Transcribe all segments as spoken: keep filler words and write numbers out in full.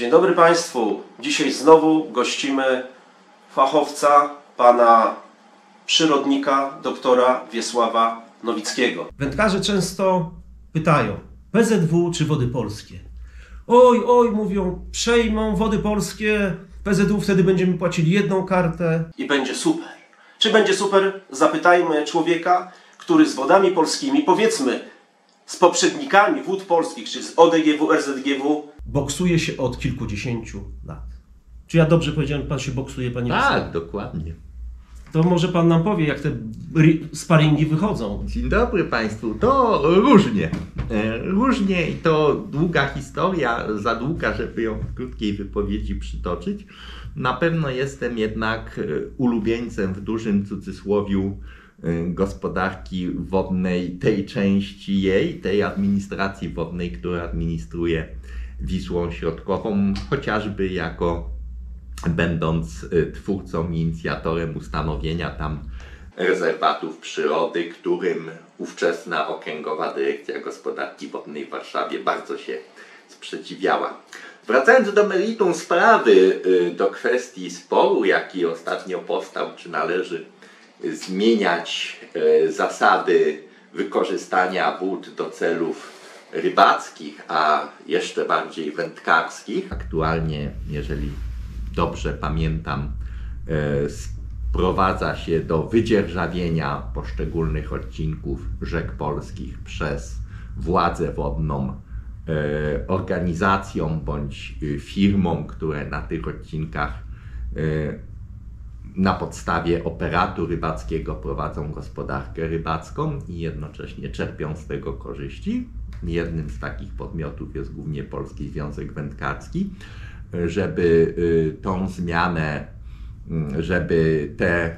Dzień dobry Państwu. Dzisiaj znowu gościmy fachowca, pana przyrodnika, doktora Wiesława Nowickiego. Wędkarze często pytają, P Z W czy Wody Polskie? Oj, oj, mówią, przejmą Wody Polskie, P Z W, wtedy będziemy płacili jedną kartę i będzie super. Czy będzie super? Zapytajmy człowieka, który z wodami polskimi, powiedzmy, z poprzednikami wód polskich, czy z O D G W, R Z G W, boksuje się od kilkudziesięciu lat. Czy ja dobrze powiedziałem, pan się boksuje, panie Tak, Wiesławie? dokładnie. To może pan nam powie, jak te sparingi wychodzą. Dzień dobry Państwu. To różnie. Różnie i to długa historia, za długa, żeby ją w krótkiej wypowiedzi przytoczyć. Na pewno jestem jednak ulubieńcem w dużym cudzysłowiu gospodarki wodnej, tej części jej, tej administracji wodnej, która administruje Wisłą Środkową, chociażby jako będąc twórcą i inicjatorem ustanowienia tam rezerwatów przyrody, którym ówczesna Okręgowa Dyrekcja Gospodarki Wodnej w Warszawie bardzo się sprzeciwiała. Wracając do meritum sprawy, do kwestii sporu, jaki ostatnio powstał, czy należy zmieniać zasady wykorzystania wód do celów rybackich, a jeszcze bardziej wędkarskich. Aktualnie, jeżeli dobrze pamiętam, sprowadza się do wydzierżawienia poszczególnych odcinków rzek polskich przez władzę wodną organizacjom bądź firmom, które na tych odcinkach na podstawie operatu rybackiego prowadzą gospodarkę rybacką i jednocześnie czerpią z tego korzyści. Jednym z takich podmiotów jest głównie Polski Związek Wędkarski. Żeby tą zmianę, żeby tę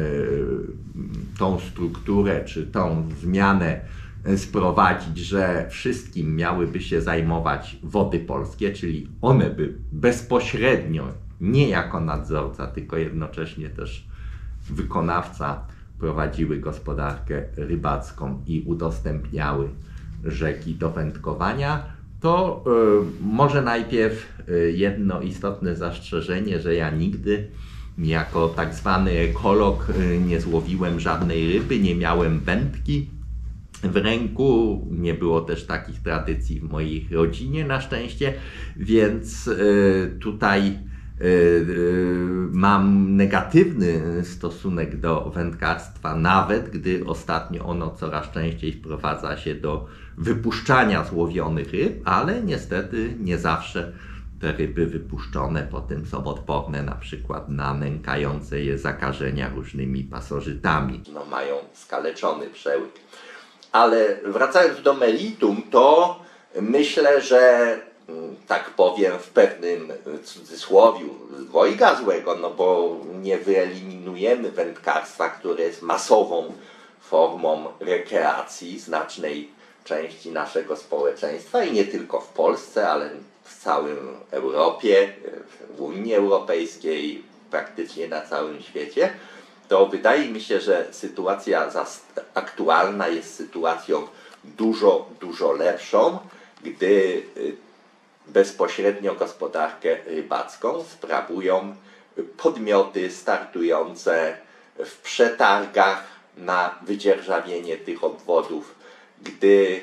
tą strukturę czy tą zmianę sprowadzić, że wszystkim miałyby się zajmować Wody Polskie, czyli one by bezpośrednio, nie jako nadzorca, tylko jednocześnie też wykonawca prowadziły gospodarkę rybacką i udostępniały rzeki do wędkowania, to y, może najpierw y, jedno istotne zastrzeżenie, że ja nigdy jako tak zwany ekolog y, nie złowiłem żadnej ryby, nie miałem wędki w ręku, nie było też takich tradycji w mojej rodzinie na szczęście, więc y, tutaj y, y, mam negatywny stosunek do wędkarstwa, nawet gdy ostatnio ono coraz częściej wprowadza się do wypuszczania złowionych ryb, ale niestety nie zawsze te ryby wypuszczone potem są odporne na przykład na nękające je zakażenia różnymi pasożytami. No, mają skaleczony przełyk. Ale wracając do meritum, to myślę, że tak powiem w pewnym cudzysłowiu dwojga złego, no bo nie wyeliminujemy wędkarstwa, które jest masową formą rekreacji znacznej części naszego społeczeństwa i nie tylko w Polsce, ale w całym Europie, w Unii Europejskiej, praktycznie na całym świecie, to wydaje mi się, że sytuacja aktualna jest sytuacją dużo, dużo lepszą, gdy bezpośrednio gospodarkę rybacką sprawują podmioty startujące w przetargach na wydzierżawienie tych obwodów, gdy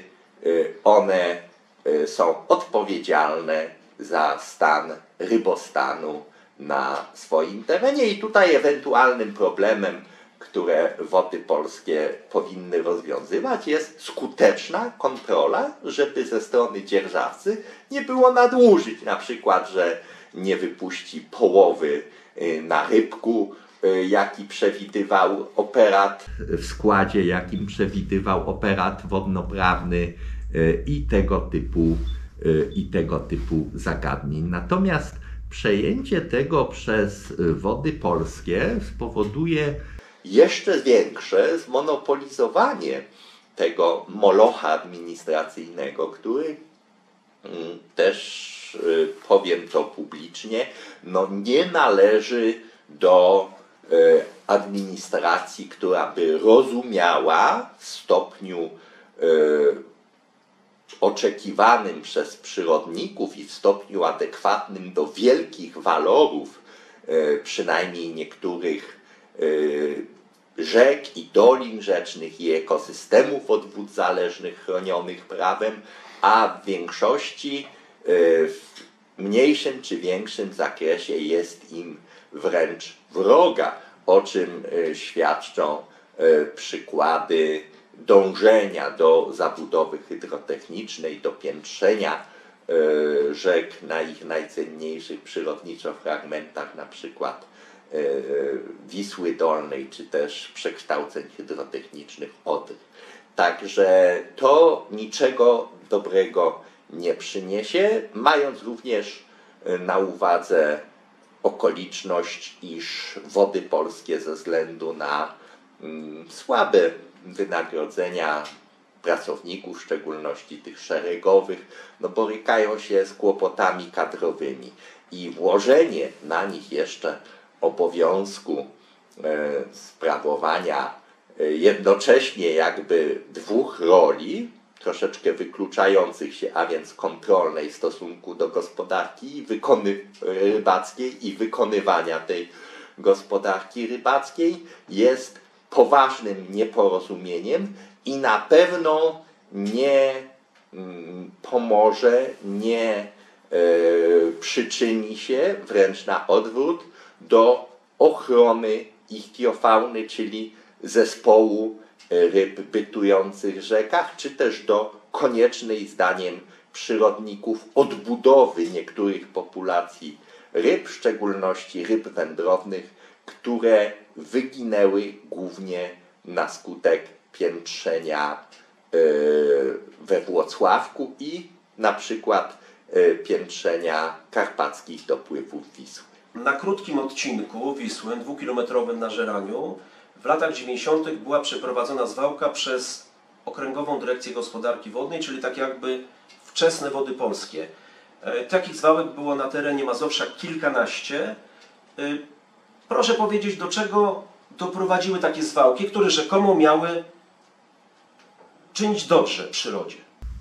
one są odpowiedzialne za stan rybostanu na swoim terenie i tutaj ewentualnym problemem, które Wody Polskie powinny rozwiązywać, jest skuteczna kontrola, żeby ze strony dzierżawcy nie było nadużyć, na przykład, że nie wypuści połowy na rybku, jaki przewidywał operat w składzie, jakim przewidywał operat wodnoprawny i tego typu, i tego typu zagadnień. Natomiast przejęcie tego przez Wody Polskie spowoduje jeszcze większe zmonopolizowanie tego molocha administracyjnego, który też, powiem to publicznie, no nie należy do administracji, która by rozumiała w stopniu oczekiwanym przez przyrodników i w stopniu adekwatnym do wielkich walorów, przynajmniej niektórych rzek i dolin rzecznych i ekosystemów od wód zależnych chronionych prawem, a w większości w mniejszym czy większym zakresie jest im wręcz wroga, o czym świadczą przykłady dążenia do zabudowy hydrotechnicznej, do piętrzenia rzek na ich najcenniejszych przyrodniczo fragmentach, na przykład Wisły Dolnej, czy też przekształceń hydrotechnicznych Odry. Także to niczego dobrego nie przyniesie, mając również na uwadze okoliczność, iż Wody Polskie ze względu na mm, słabe wynagrodzenia pracowników, w szczególności tych szeregowych, no borykają się z kłopotami kadrowymi i włożenie na nich jeszcze obowiązku e, sprawowania e, jednocześnie jakby dwóch roli, troszeczkę wykluczających się, a więc kontrolnej w stosunku do gospodarki wykony, rybackiej i wykonywania tej gospodarki rybackiej, jest poważnym nieporozumieniem i na pewno nie mm, pomoże, nie e, przyczyni się, wręcz na odwrót, do ochrony ichthyofauny, czyli zespołu ryb bytujących w rzekach, czy też do koniecznej zdaniem przyrodników odbudowy niektórych populacji ryb, w szczególności ryb wędrownych, które wyginęły głównie na skutek piętrzenia we Włocławku i na przykład piętrzenia karpackich dopływów Wisły. Na krótkim odcinku Wisły, dwukilometrowym na Żeraniu, w latach dziewięćdziesiątych była przeprowadzona zwałka przez Okręgową Dyrekcję Gospodarki Wodnej, czyli tak jakby wczesne Wody Polskie. Takich zwałek było na terenie Mazowsza kilkanaście. Proszę powiedzieć, do czego doprowadziły takie zwałki, które rzekomo miały czynić dobrze przyrodzie?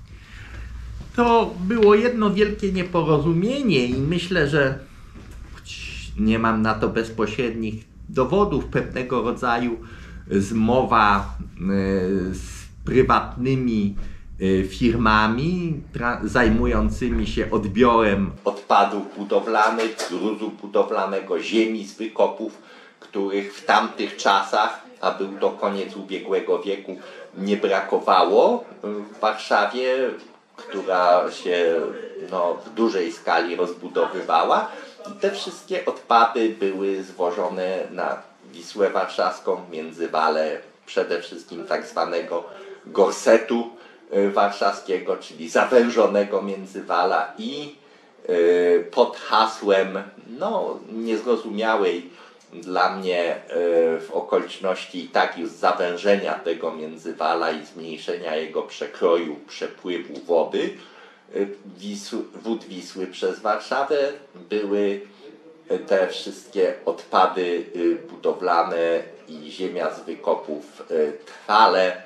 To było jedno wielkie nieporozumienie i myślę, że nie mam na to bezpośrednich dowodów, pewnego rodzaju zmowa z prywatnymi firmami zajmującymi się odbiorem odpadów budowlanych, gruzu budowlanego, ziemi z wykopów, których w tamtych czasach, a był to koniec ubiegłego wieku, nie brakowało w Warszawie, która się no, w dużej skali rozbudowywała. I te wszystkie odpady były zwożone na Wisłę Warszawską, Międzywale, przede wszystkim tak zwanego gorsetu warszawskiego, czyli zawężonego Międzywala, i pod hasłem no, niezrozumiałej dla mnie w okoliczności i tak już zawężenia tego Międzywala i zmniejszenia jego przekroju przepływu wody, Wisły, wód Wisły przez Warszawę, były te wszystkie odpady budowlane i ziemia z wykopów trwale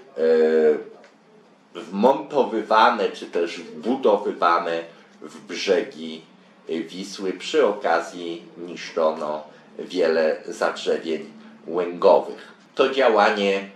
wmontowywane czy też wbudowywane w brzegi Wisły. Przy okazji niszczono wiele zadrzewień łęgowych. To działanie e,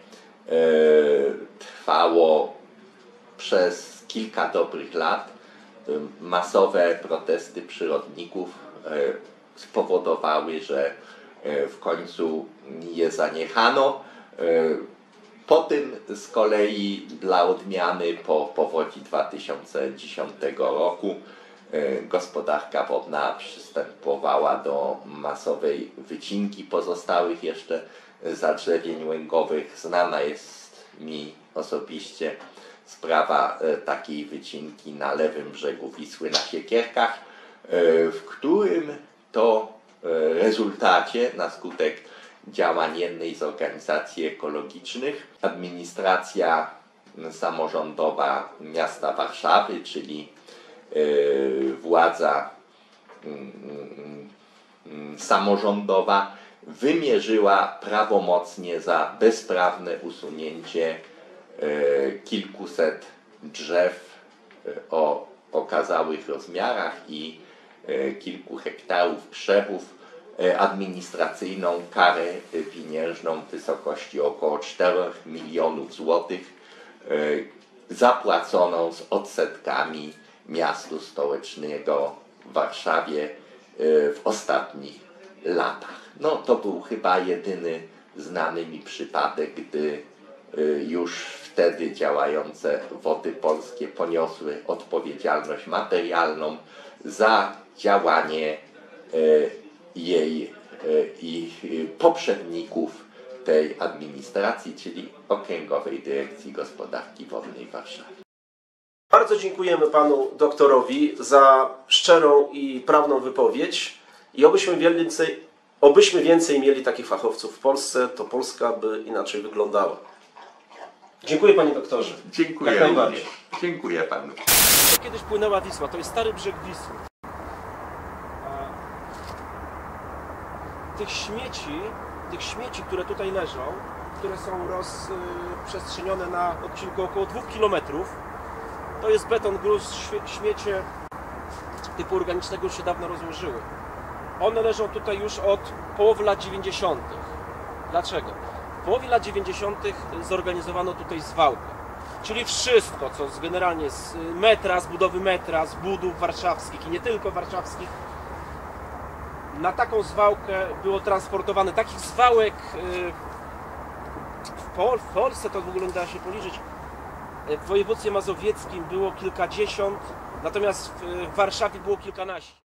trwało przez kilka dobrych lat. Masowe protesty przyrodników e, spowodowały, że e, w końcu je zaniechano. E, po tym z kolei dla odmiany po powodzi dwa tysiące dziesiątego roku gospodarka wodna przystępowała do masowej wycinki pozostałych jeszcze zadrzewień łęgowych. Znana jest mi osobiście sprawa takiej wycinki na lewym brzegu Wisły na Siekierkach, w którym to rezultacie na skutek działań jednej z organizacji ekologicznych administracja samorządowa miasta Warszawy, czyli władza samorządowa, wymierzyła prawomocnie za bezprawne usunięcie kilkuset drzew o okazałych rozmiarach i kilku hektarów krzewów administracyjną karę pieniężną w wysokości około czterech milionów złotych zapłaconą z odsetkami miastu stołecznego w Warszawie w ostatnich latach. No to był chyba jedyny znany mi przypadek, gdy już wtedy działające Wody Polskie poniosły odpowiedzialność materialną za działanie jej i poprzedników tej administracji, czyli Okręgowej Dyrekcji Gospodarki Wodnej w Warszawie. Bardzo dziękujemy panu doktorowi za szczerą i prawną wypowiedź i obyśmy więcej, obyśmy więcej mieli takich fachowców w Polsce, to Polska by inaczej wyglądała. Dziękuję panie doktorze. Dziękuję Jak najbardziej. również. Dziękuję panu. Kiedyś płynęła Wisła, to jest stary brzeg Wisły. Tych śmieci, tych śmieci, które tutaj leżą, które są rozprzestrzenione na odcinku około dwóch kilometrów, to jest beton, gruz, śmiecie typu organicznego już się dawno rozłożyły. One leżą tutaj już od połowy lat dziewięćdziesiątych. Dlaczego? W połowie lat dziewięćdziesiątych zorganizowano tutaj zwałkę. Czyli wszystko, co z generalnie z metra, z budowy metra, z budów warszawskich i nie tylko warszawskich, na taką zwałkę było transportowane. Takich zwałek w, Pol w Polsce to w ogóle nie da się policzyć. W województwie mazowieckim było kilkadziesiąt, natomiast w Warszawie było kilkanaście.